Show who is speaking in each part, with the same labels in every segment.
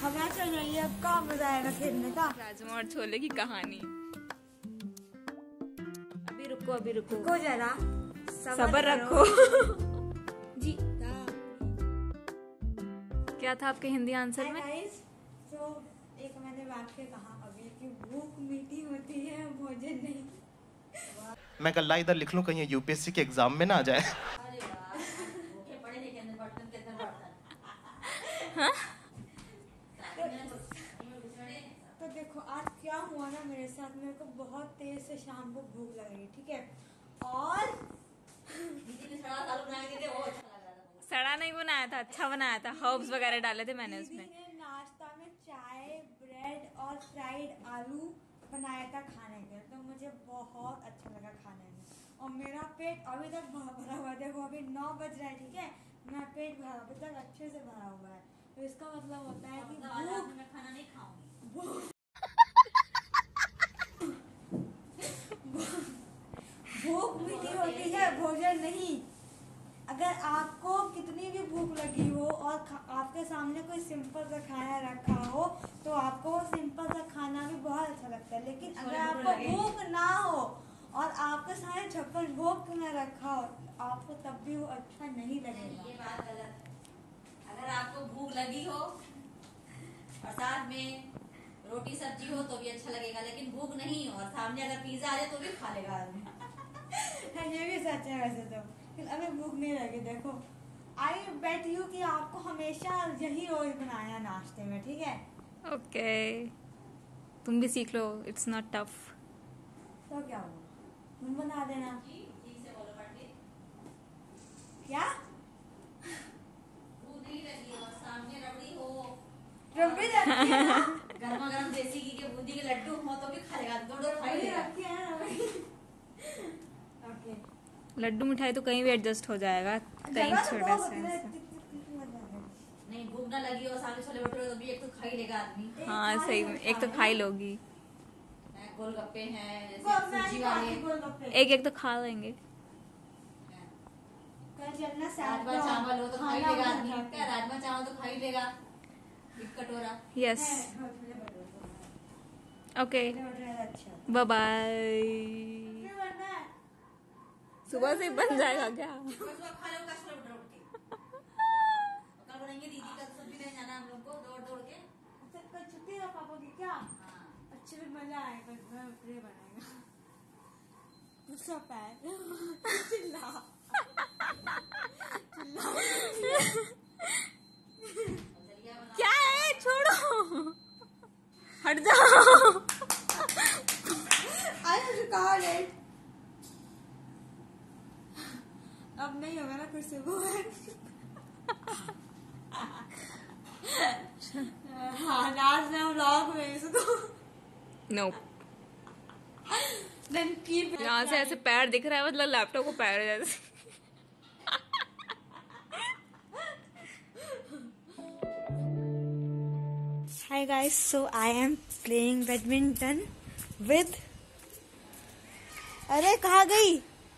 Speaker 1: हवा चल रही है, अब क्या मजा आएगा खेलने का।
Speaker 2: राजमा और छोले की कहानी। अभी रुको
Speaker 1: रुको जरा,
Speaker 2: सब्र रखो। जी क्या था आपके हिंदी आंसर में?
Speaker 1: तो एक मैंने वाक्य कहा अभी कि भूख मीठी होती है, भोजन नहीं।
Speaker 3: मैं गल्ला इधर लिख लूं कहीं यूपीएससी के एग्जाम में ना आ जाए।
Speaker 2: हाँ?
Speaker 1: तो देखो आज क्या हुआ ना मेरे साथ, मेरे को बहुत तेज से शाम को भूख लग रही, ठीक है, और
Speaker 2: सड़ा नहीं बनाया था, अच्छा बनाया था, हर्ब्स वगैरह डाले थे मैंने उसमें।
Speaker 1: नाश्ता में चाय, ब्रेड और फ्राइड आलू बनाया था खाने के, तो मुझे बहुत अच्छा लगा खाने में। और मेरा पेट अभी तक भरा हुआ है, देखो अभी 9 बज रहा है, ठीक है, मेरा पेट भरा अभी तक अच्छे से भरा हुआ है। तो इसका मतलब होता है कि भूख में खाना नहीं खाऊंगी। भूख मीठी होती है, भोजन नहीं। अगर आपको कितनी भी भूख लगी हो और आपके सामने कोई सिंपल सा खाना रखा हो तो आपको वो सिंपल सा खाना भी बहुत अच्छा लगता है, लेकिन अगर आपको भूख ना हो और आपके सामने 56 भोग में रखा हो आपको तब भी वो अच्छा नहीं लगेगा।
Speaker 4: ये बात गलत। अगर आपको भूख लगी हो और साथ में रोटी सब्जी हो तो भी अच्छा लगेगा, लेकिन भूख नहीं हो और सामने अगर पिज्जा आ जाए तो भी खा लेगा आदमी।
Speaker 1: ये भी सच है वैसे तो, अभी भूख नहीं लगी। देखो आई बेट यू कि आपको हमेशा यही रोज बनाया नाश्ते में, ठीक है?
Speaker 2: ओके तुम भी सीख लो, इट्स नॉट टफ।
Speaker 1: तो क्या हुआ, तुम बना देना।
Speaker 4: ठीक से बोलो पढ़ के।
Speaker 1: क्या
Speaker 4: भूख नहीं लगी और सामने रबड़ी हो,
Speaker 1: रबड़ी रखी है ना?
Speaker 4: गर्मा गर्म देसी घी के बूंदी के लड्डू हो तो भी खा लेगा, दो खा ही लेगा।
Speaker 1: रखी है ना रबड़ी। ओके
Speaker 2: लड्डू मिठाई तो कहीं भी एडजस्ट हो जाएगा, कहीं छोटा सा।
Speaker 4: नहीं भूख ना लगी और सामने छोले भटूरे तो भी एक तो खा ही लेगा आदमी।
Speaker 2: हाँ सही में, एक तो खा ही लोगी।
Speaker 4: गोलगप्पे हैं जैसे सूजी वाले,
Speaker 2: एक एक तो खा लेंगे।
Speaker 4: राजमा चावल हो तो खा ही लेगा आदमी। क्या राजमा चावल तो खा ही लेगा एक कटोरा।
Speaker 2: Yes okay bye bye. सुबह से बन जाएगा क्या?
Speaker 4: खा लो छोले भटूरे उठ के। कल बनाएंगे दीदी का सब्जी लेने जाना हम लोग को दौड़ दौड़ के।
Speaker 1: कल छुट्टी है पापा की क्या? अच्छे भी मजा आएगा, भटूरे बनाएगा। गुस्सा पैर चिल्ला
Speaker 2: क्या है, छोड़ो हट जाओ।
Speaker 1: अब नहीं होगा ना फिर से वो। हाँ आज मैं व्लॉग में इसको
Speaker 2: नो
Speaker 1: देन कीप
Speaker 2: यहाँ से ऐसे पैर दिख रहा है, मतलब लैपटॉप को पैर जैसे।
Speaker 1: Hi guys, so I am playing badminton with. अरे कहाँ गई?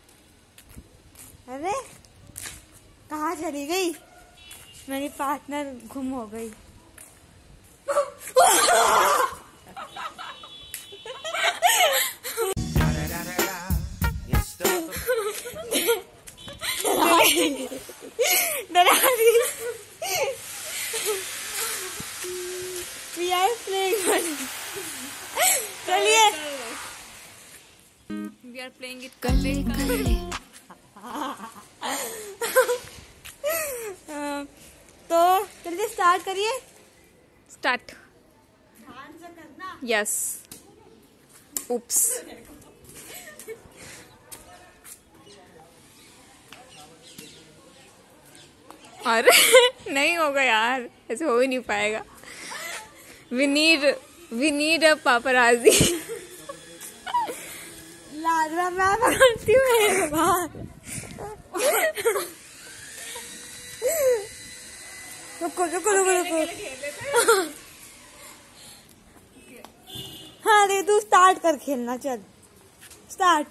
Speaker 1: अरे कहाँ चली गई? मेरी पार्टनर गुम हो गई। We are playing badminton. चलिए
Speaker 2: We are playing it कर
Speaker 1: तो चलिए स्टार्ट करिए।
Speaker 2: स्टार्ट।
Speaker 1: ध्यान से करना।
Speaker 2: Yes oops. अरे नहीं होगा यार, ऐसे हो ही नहीं पाएगा। We need a paparazzi.
Speaker 1: लाजवा मैं पकड़ती हूँ एक बार। रुको रुको रुको रुको। हाँ दे तू स्टार्ट कर खेलना, चल स्टार्ट।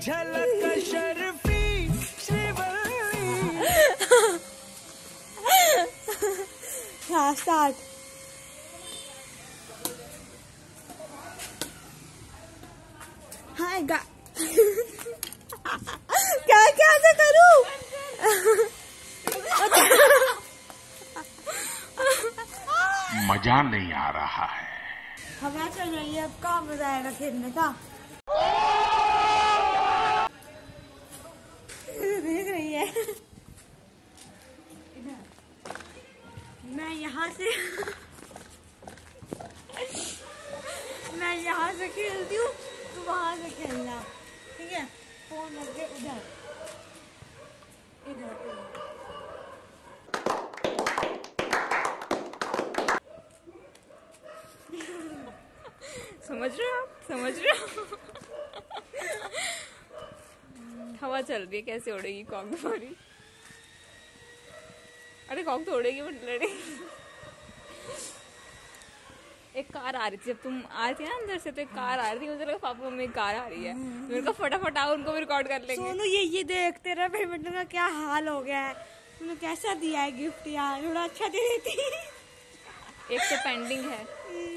Speaker 5: झलक शर्फी श्रीवल्ली।
Speaker 1: हाँ स्टार्ट। हाय गा क्या क्या से करूं?
Speaker 6: मजा नहीं आ रहा है।
Speaker 1: हवा चल रही है, अब कहाँ मजा आएगा खेलने का? देख रही है मैं यहाँ से खेलती हूँ, तू वहां से खेलना, ठीक है? फोन रख दे उधर इधर इधर।
Speaker 2: समझ रहे हो आप? समझ रहे हो? हवा चल रही है, कैसे उड़ेगी कॉक तुम्हारी? अरे कॉक तो उड़ेगी बट लड़ेगी। एक कार आ रही थी, जब तुम आ रही थी ना अंदर से, तो एक कार आ रही थी, मुझे लगा पापा मम्मी कार आ रही है। मेरे को फटाफट आओ, उनको भी रिकॉर्ड कर लेंगे।
Speaker 1: सोनू ये देख तेरा बैडमिंटन का क्या हाल हो गया है। तूने कैसा दिया है गिफ्ट यार, थोड़ा अच्छा दे देती।
Speaker 2: एक तो पेंडिंग है।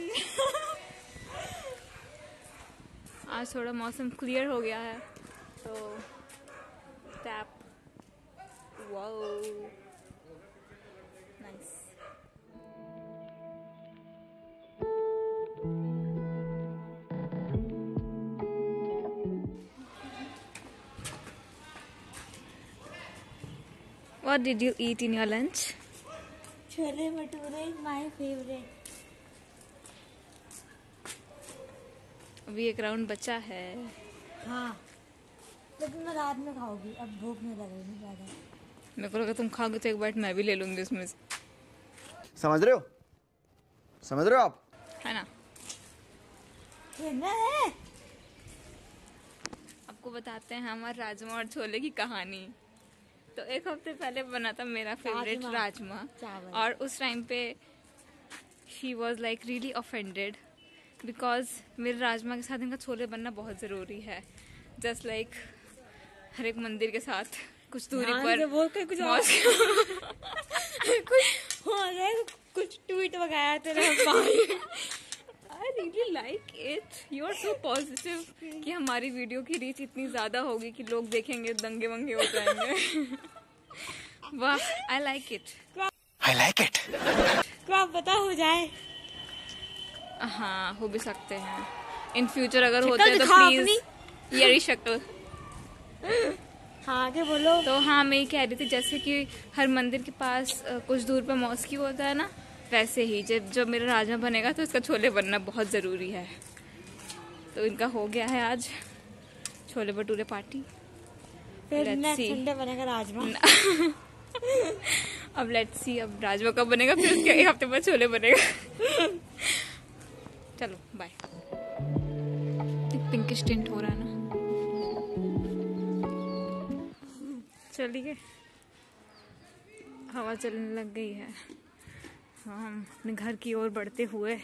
Speaker 2: आज थोड़ा मौसम क्लियर हो गया है तो tap. Wow nice. What did you eat in your lunch?
Speaker 1: Chole bhature my favourite.
Speaker 2: अभी एक राउंड बचा है।
Speaker 1: हाँ लेकिन मैं रात में खाऊंगी, अब भूख नहीं लगेगी ज्यादा।
Speaker 2: मेरे को लगा तुम खाओगे तो एक बाइट मैं भी ले लूंगी उसमें से,
Speaker 5: समझ रहे हो? समझ रहे हो आप?
Speaker 2: है ना?
Speaker 1: खेलना है।
Speaker 2: आपको बताते हैं हमारे राजमा और छोले की कहानी। तो एक हफ्ते पहले बना था मेरा फेवरेट राजमा,
Speaker 1: चावल।
Speaker 2: और उस टाइम पे she was like really offended because मेरे राजमा के साथ इनका छोले बनना बहुत ज़रूरी है। जस्ट लाइक हर एक मंदिर के साथ कुछ दूरी पर
Speaker 1: वो कुछ और कुछ हो गया, कुछ ट्वीट वगैरह तेरे भाई।
Speaker 2: I really like it. You are so positive कि हमारी वीडियो की रीच इतनी ज़्यादा होगी कि लोग देखेंगे दंगे वंगे हो जाएंगे। वाह, I like it.
Speaker 3: I like it.
Speaker 1: तो आप बता हो जाए।
Speaker 2: हाँ हो भी सकते हैं इन फ्यूचर, अगर
Speaker 1: शक्ल
Speaker 2: होते हैं तो
Speaker 1: दिखाओ
Speaker 2: प्लीज ये शक्ल।
Speaker 1: हाँ आगे बोलो।
Speaker 2: तो हाँ मैं ये कह रही थी जैसे कि हर मंदिर के पास कुछ दूर पे मॉस्की होता है ना, वैसे ही जब मेरा राजमा बनेगा तो इसका छोले बनना बहुत ज़रूरी है। तो इनका हो गया है आज छोले भटूरे पार्टी।
Speaker 1: फिर
Speaker 2: Let's
Speaker 1: नेक्स्ट
Speaker 2: see.
Speaker 1: संडे बनेगा राजमा।
Speaker 2: अब लेट्स सी अब राजमा कब बनेगा, फिर उसके एक हफ्ते बाद छोले बनेगा। चलो बाय। पिंकिश टिंट हो रहा है ना। चलिए हवा चलने लग गई है, हम अपने घर की ओर बढ़ते हुए।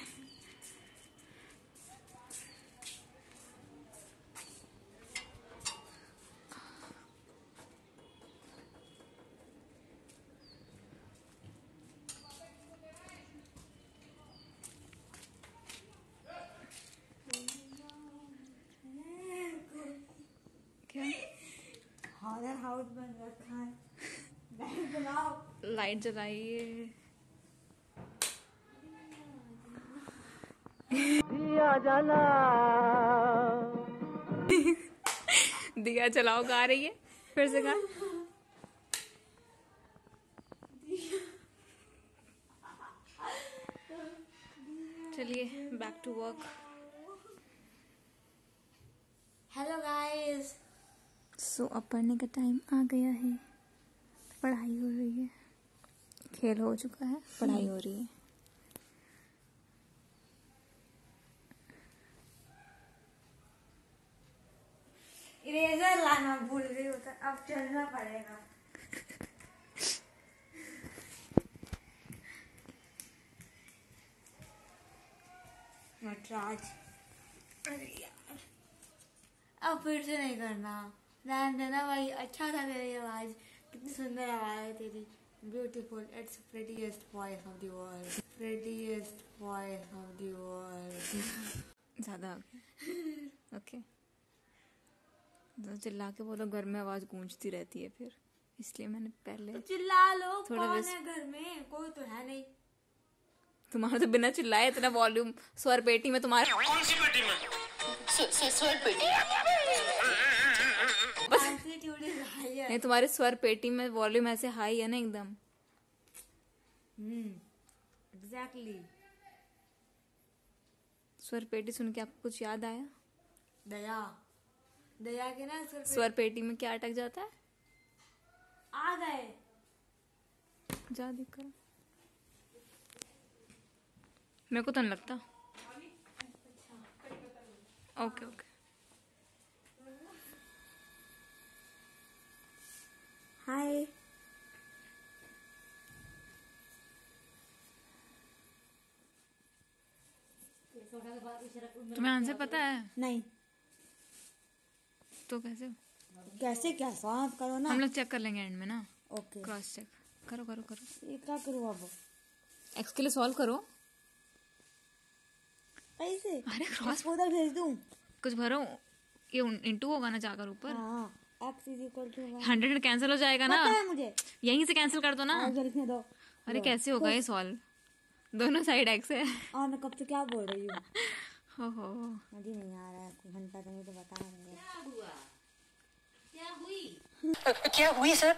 Speaker 2: क्या
Speaker 1: हॉरर हाउस बन रखा है। लाइट जलाओ।
Speaker 2: लाइट जलाइए।
Speaker 5: दिया जला
Speaker 2: दिया जलाओ गा रही है, फिर से गा। चलिए back to work.
Speaker 1: Hello guys.
Speaker 2: So अब पढ़ने का टाइम आ गया है, पढ़ाई हो रही है, खेल हो चुका है, पढ़ाई हो रही है।
Speaker 1: इरेजर लाना भूल गई होता, अब चलना पड़ेगा। नटराज, अरे यार अब फिर से नहीं करना, ध्यान देना भाई। अच्छा था तेरी आवाज, कितनी सुंदर आवाज है तेरी, beautiful. It's prettiest voice of the world, prettiest voice of the world.
Speaker 2: ज़्यादा ओके। तो चिल्ला के बोलो, घर में आवाज़ गूंजती रहती है फिर, इसलिए मैंने पहले
Speaker 1: तो चिल्ला लो,
Speaker 2: थोड़ा
Speaker 1: कौन
Speaker 2: बस-
Speaker 1: है घर में? कोई तो है नहीं।
Speaker 2: तुम्हारा तो बिना चिल्लाए इतना वॉल्यूम स्वर पेटी में तुम्हारे
Speaker 1: एटीट्यूड इज हायर।
Speaker 2: नहीं, तुम्हारे स्वर पेटी में वॉल्यूम ऐसे हाई है ना एकदम।
Speaker 1: एग्जैक्टली।
Speaker 2: स्वर पेटी सुन के आपको कुछ याद आया?
Speaker 1: दया, दया के ना
Speaker 2: स्वर पेटी में क्या अटक जाता है?
Speaker 1: आ गए।
Speaker 2: जा देख करो, मेरे को तो नहीं लगता। Okay okay.
Speaker 1: हाय।
Speaker 2: तुम्हें आंसर पता है?
Speaker 1: नहीं,
Speaker 2: तो कैसे?
Speaker 1: कैसे क्या सॉल्व करो ना।
Speaker 2: हम लोग चेक कर लेंगे एंड में ना,
Speaker 1: ओके,
Speaker 2: क्रॉस चेक करो करो करो।
Speaker 1: ये क्या करूँ अब?
Speaker 2: एक्स के लिए सॉल्व करो।
Speaker 1: कैसे?
Speaker 2: अरे क्रॉस
Speaker 1: उधर भेज दूँ?
Speaker 2: कुछ भरो, ये इंटू होगा ना जाकर ऊपर।
Speaker 1: हाँ, x is equal to
Speaker 2: 100 cancel हो जाएगा ना,
Speaker 1: पता है मुझे।
Speaker 2: यहीं से कैंसिल कर दो ना।
Speaker 1: और लिखने दो।
Speaker 2: अरे कैसे होगा ये सॉल्व? दोनों साइड एक्स है।
Speaker 1: और मैं कब से क्या बोल रही हूँ?
Speaker 2: हो
Speaker 1: मुझे नहीं आ रहा है, घंटा तो मुझे बता रहे।
Speaker 4: क्या हुआ? क्या हुई?
Speaker 5: क्या हुई सर?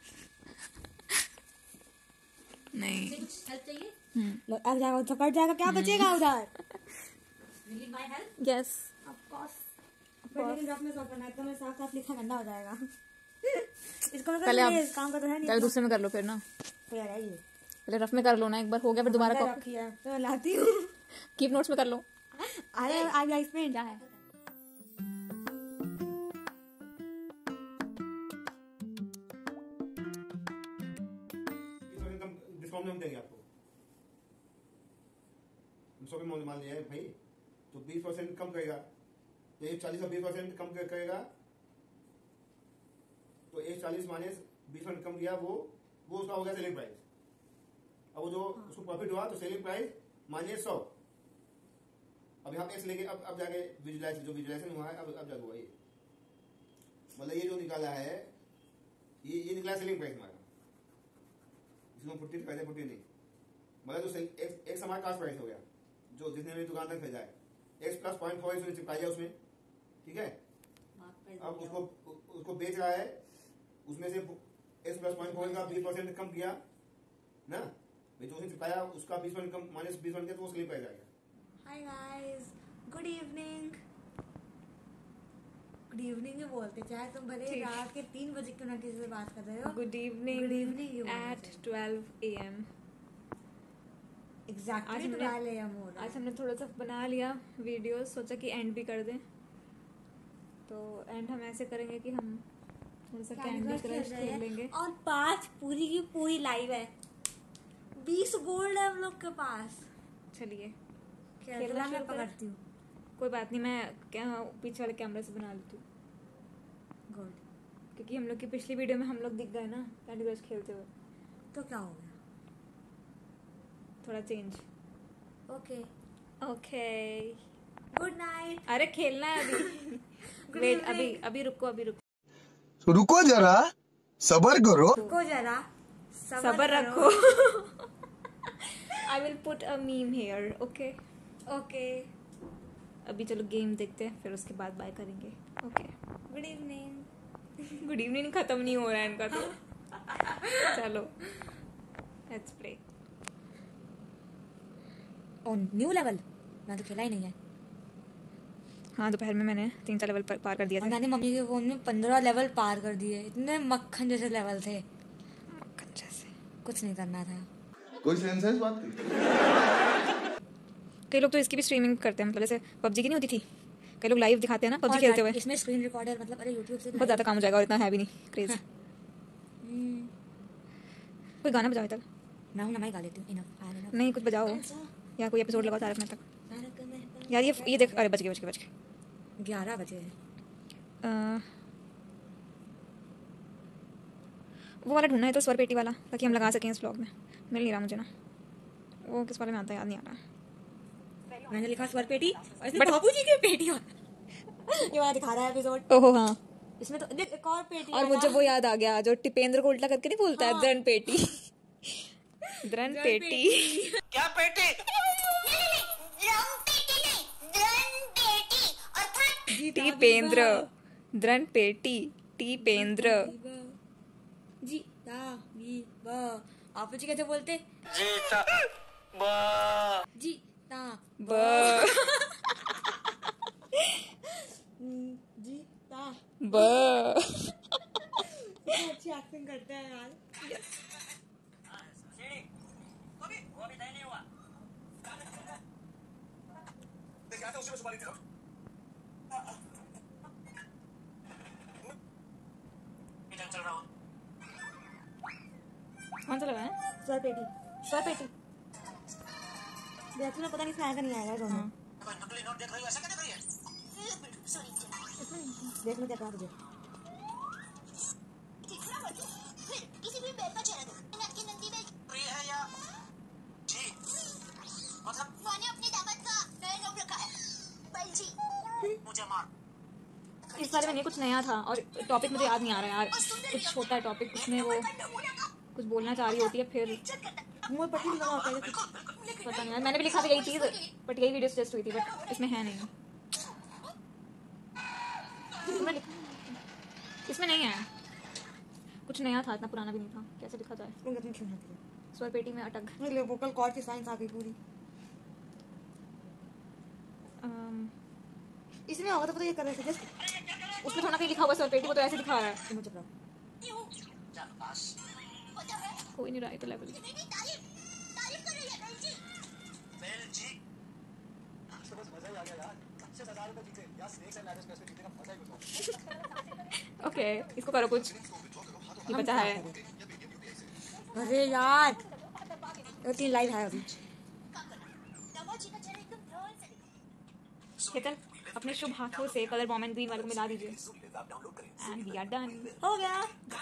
Speaker 2: नहीं।
Speaker 4: कुछ हेल्प चाहिए?
Speaker 1: लो, अब जाएगा तो कट जाएगा, क्या बचेगा उधर?
Speaker 4: Will you my help?
Speaker 2: Yes.
Speaker 1: लेकिन रफ में सॉल्व करना है, तो मैं साफ साफ लिखा गंदा हो जाएगा। इसको मैं
Speaker 2: पहले आप
Speaker 1: इस काम का तो है नहीं।
Speaker 2: पहले दूसरे में कर लो फिर ना,
Speaker 1: तो यार है ये
Speaker 2: पहले रफ में कर लो ना, एक बार हो गया फिर दोबारा
Speaker 1: गंदा
Speaker 2: कॉपी
Speaker 1: रखी है, तो मैं लाती हूँ।
Speaker 2: कीप नोट्स में कर लो।
Speaker 1: अरे आई एक्सप्लेन।
Speaker 2: क्या है?
Speaker 7: डिस्काउंट में हम देंगे आपको। 100 पे मान लिया है भाई, तो 20% कम करेगा, तो 140 का 20% कम करेगा, तो 140 माइनस 20% कम किया, वो उसका हो गया सेलिंग प्राइस। अब वो जो उसको प्रॉफिट हुआ, तो सेलिंग प्राइस माइनस 100। अब यहाँ एक्स लेके अब जाके विजुलाइजेशन हुआ है, अब जाके हुआ ये, मतलब ये जो निकाला है, ये निकला सेलिंग प्राइस हमारा। इसको 40 खरीदे, 40 नहीं, मतलब जो एक्स हमारा कास्ट प्राइस हो गया, जो जितने भी दुकान तक खरीदा है, एक्स प्लस 0.4 इसमें चिपकाया उसमें, ठीक है। अब उसको बेच रहा है, उसमें से एक्स प्लस 0.4 का 20% कम किया ना, जो उसने चिपकाया उसका 20% कम माइनस 20% किया, तो वो स्लिप प्राइस आ गया।
Speaker 1: Hi guys, good evening. Good evening ही बोलते, चाहे तुम भले रात के 3 बजे क्यों ना किसी से बात कर रहे हो।
Speaker 2: Good evening
Speaker 1: Good evening, you
Speaker 2: at 12 AM।
Speaker 1: Exactly
Speaker 2: आज हमने- आज हमने थोड़ा सा बना लिया वीडियो, सोचा कि एंड भी कर दें। तो एंड हम ऐसे करेंगे कि हम थोड़ा सा कैंडी क्रश खेल लेंगे।
Speaker 1: और 5 पूरी की पूरी लाइव है, 20 गोल्ड है हम लोग के पास।
Speaker 2: चलिए
Speaker 1: खेलना मैं
Speaker 2: शुरू करें?
Speaker 1: पकड़ती हूँ।
Speaker 2: कोई बात नहीं, मैं क्या पीछे वाले कैमरे से बना लेती हूँ,
Speaker 1: गोल्ड
Speaker 2: क्योंकि हम लोग की पिछली वीडियो में हम लोग दिख गए ना कैंडी क्रश खेलते हुए।
Speaker 1: तो क्या हो गया?
Speaker 2: थोड़ा change.
Speaker 1: Okay,
Speaker 2: okay
Speaker 1: good night.
Speaker 2: अरे खेलना है अभी। वेट, अभी रुको
Speaker 5: रुको जरा, सबर करो।
Speaker 1: रुको जरा,
Speaker 2: सबर रखो। I will put a meme here. Okay
Speaker 1: okay,
Speaker 2: अभी चलो गेम देखते हैं, फिर उसके बाद बाय करेंगे। Okay
Speaker 1: good evening.
Speaker 2: Good evening खत्म नहीं हो रहा है इनका तो। चलो let's play.
Speaker 1: On new level, मैं तो खेला ही नहीं है।
Speaker 2: हाँ, दोपहर में मैंने 3-4 लेवल पार कर दिया
Speaker 1: और
Speaker 2: था।
Speaker 1: मैंने मम्मी के फोन में 15 लेवल पार कर दिए। इतने मक्खन जैसे लेवल थे,
Speaker 2: मक्खन जैसे।
Speaker 1: कुछ नहीं करना था।
Speaker 5: कोई सेंस है इस बात की?
Speaker 2: कई लोग तो इसकी भी स्ट्रीमिंग करते हैं, मतलब जैसे पबजी की नहीं होती थी, कई लोग लाइव दिखाते हैं ना पबजी
Speaker 1: और
Speaker 2: खेलते हुए।
Speaker 1: इसमें स्क्रीन रिकॉर्डर, मतलब अरे यूट्यूब से
Speaker 2: बहुत ज़्यादा काम हो जाएगा और इतना है भी नहीं क्रेज। कोई गाना बजाओ तक।
Speaker 1: मैं हूं ना, मैं गा लेती हूं। इनफ
Speaker 2: नहीं, कुछ बजाओ या कोई एपिसोड लगाओ तारक मेहता का। यार ये देख, अरे बच गए।
Speaker 1: 11 बजे है।
Speaker 2: वो वाला ढूंढना है तो स्वर पेटी वाला, ताकि हम लगा सकें इस ब्लॉग में। मिल नहीं रहा मुझे ना, वो किस वाले में आता है याद नहीं आ रहा।
Speaker 1: मैंने लिखा स्वर पेटी और इसमें बाबू जी की पेटी ये वाला दिखा रहा है एपिसोड।
Speaker 2: ओहो हाँ,
Speaker 1: इसमें तो एक और पेटी
Speaker 2: और मुझे वो याद आ गया जो टिपेंद्र को उल्टा करके नहीं बोलता है, द्रन पेटी। द्रन पेटी
Speaker 3: क्या पेटी?
Speaker 2: टिपेंद्र, द्रन पेटी, टिपेंद्र।
Speaker 1: जी ता बी ब। आप जी कैसे बोलते?
Speaker 3: जीता बा
Speaker 1: जी ता
Speaker 2: ब
Speaker 1: जी ता।
Speaker 2: ब।
Speaker 1: अच्छी एक्टिंग करते हैं यार।
Speaker 2: कौन सा लगा है?
Speaker 1: स्वर पेटी, स्वर पेटी। देखो ना, पता नहीं खाएगा नहीं आएगा दोनों। देख लो क्या कहा तुझे।
Speaker 2: इस बारे में नहीं, कुछ नया था और टॉपिक मुझे याद नहीं आ रहा यार। कुछ होता है टॉपिक, उसमें वो कुछ बोलना चाह रही होती है, फिर
Speaker 1: मुंह पट्टी लगा होता है।
Speaker 2: पता नहीं यार, मैंने भी लिखा था यही चीज, बट यही वीडियो सजेस्ट हुई थी, बट इसमें है नहीं। तुमने लिखा इसमें नहीं है, कुछ नया था, इतना पुराना भी नहीं था, कैसे लिखा जाए।
Speaker 1: तुम कितनी क्यों होती है?
Speaker 2: स्वर पेटी में अटक।
Speaker 1: मेरे वोकल कॉर्ड की साइंस आ गई पूरी। इसमें होगा तो पता ये कर रहे थे जस्ट।
Speaker 2: उसमें थोड़ा कहीं लिखा हुआ स्वर पेटी, वो तो ऐसे दिखा रहा है।
Speaker 1: तुम चुप रहो।
Speaker 2: कोई नहीं रहा है तो लेवल। ओके, इसको करो कुछ, ये बचा है।
Speaker 1: अरे यार, 3 लाइव है अभी।
Speaker 2: केतन, अपने शुभ हाथों से कलर बॉम एंड ग्रीन वाले को मिला दीजिए। And we are done.
Speaker 1: हो गया।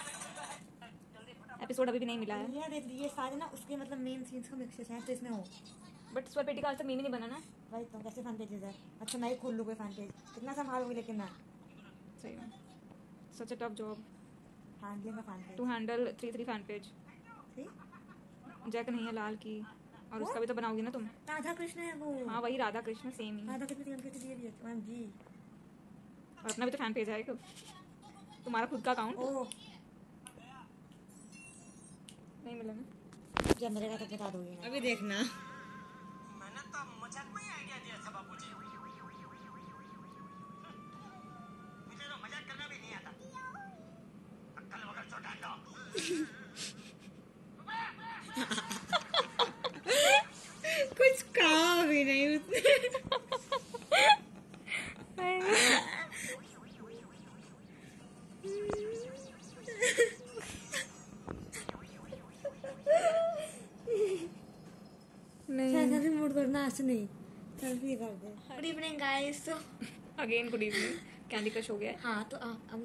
Speaker 2: एपिसोड अभी भी नहीं मिला है,
Speaker 1: ये देख लीजिए सारे ना उसके मतलब मेन सीन्स का मिक्सेस हैं तो इसमें हो।
Speaker 2: बट स्वर पेटी का आज तक मीम ही नहीं बना ना।
Speaker 1: भाई तो कैसे फैन पेजेस है? अच्छा मैं ही खोल लूँ कोई फैन पेज, कितना संभालूंगी लेकिन मैं
Speaker 2: सही है, such a tough job
Speaker 1: handling का fan
Speaker 2: to
Speaker 1: page.
Speaker 2: Handle 3 fan page. जैक नहीं है लाल की, और उसका भी तो बनाओगी ना तुम।
Speaker 1: राधा कृष्ण है वो।
Speaker 2: हाँ वही राधा कृष्ण, सेम ही।
Speaker 1: राधा कृष्ण के दिए भी है जी।
Speaker 2: और अपना भी तो फैन पेज है तुम्हारा खुद का अकाउंट।
Speaker 1: ओह
Speaker 2: नहीं मिला ना,
Speaker 1: जब मिलेगा तो बता दोगे। अभी देखना।
Speaker 3: मैंने तो मजाक में ही आइडिया दिया था बाबूजी। मुझे तो मजाक करना भी नहीं आता। अक्कल वगैरह तो डांडो।
Speaker 1: कुछ कहा भी नहीं उसने।
Speaker 2: नहीं
Speaker 1: मूड करना ऐसे नहीं, सेल्फी कर दे। Good evening guys. तो
Speaker 2: again good evening, candy crush हो गया है।
Speaker 1: हाँ तो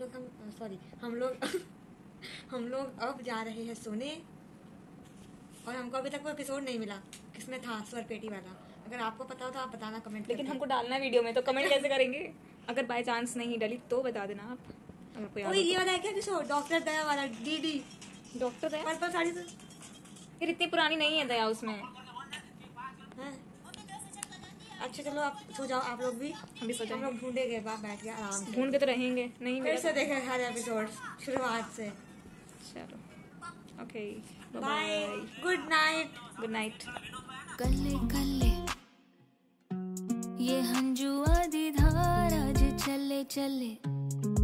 Speaker 1: हम लोग अब जा रहे हैं सोने, और हमको अभी तक वो एपिसोड नहीं मिला किसमें था स्वर पेटी वाला। अगर आपको पता हो तो आप बताना कमेंट।
Speaker 2: लेकिन हमको डालना है वीडियो में, तो कमेंट कैसे करेंगे? अगर बाय चांस नहीं डली तो बता देना आप, अगर कोई
Speaker 1: कोई ये वाला है क्या एपिसोड, डॉक्टर दया वाला, डीडी
Speaker 2: डॉक्टर है
Speaker 1: पर्पल साड़ी तो
Speaker 2: फिर इतनी पुरानी नहीं है दया उसमें।
Speaker 1: है। अच्छा चलो आप सो जाओ, आप लोग भी।
Speaker 2: हम भी सो
Speaker 1: हम
Speaker 2: जाएंगे,
Speaker 1: लोग ढूंढेंगे बैठ के आराम से।
Speaker 2: ढूंढ के तो रहेंगे, नहीं
Speaker 1: फिर
Speaker 2: मिला
Speaker 1: से देखें हर एपिसोड शुरुआत से।
Speaker 2: चलो okay,
Speaker 1: bye, good night.
Speaker 2: Good night.
Speaker 8: कल्ले कल्ले ये हंजू आधी धार आज चले चले